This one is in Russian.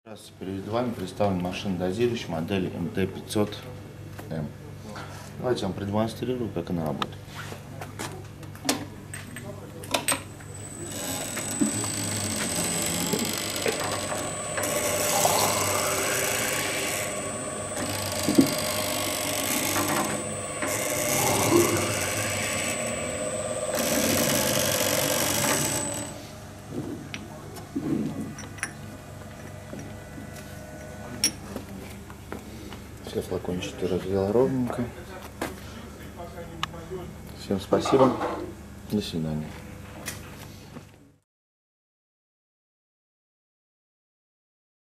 Раз перед вами представлена машина дозирующая модели МТ-500М. Давайте я вам продемонстрирую, как она работает. Все флакончики развела ровненько. Всем спасибо. До свидания.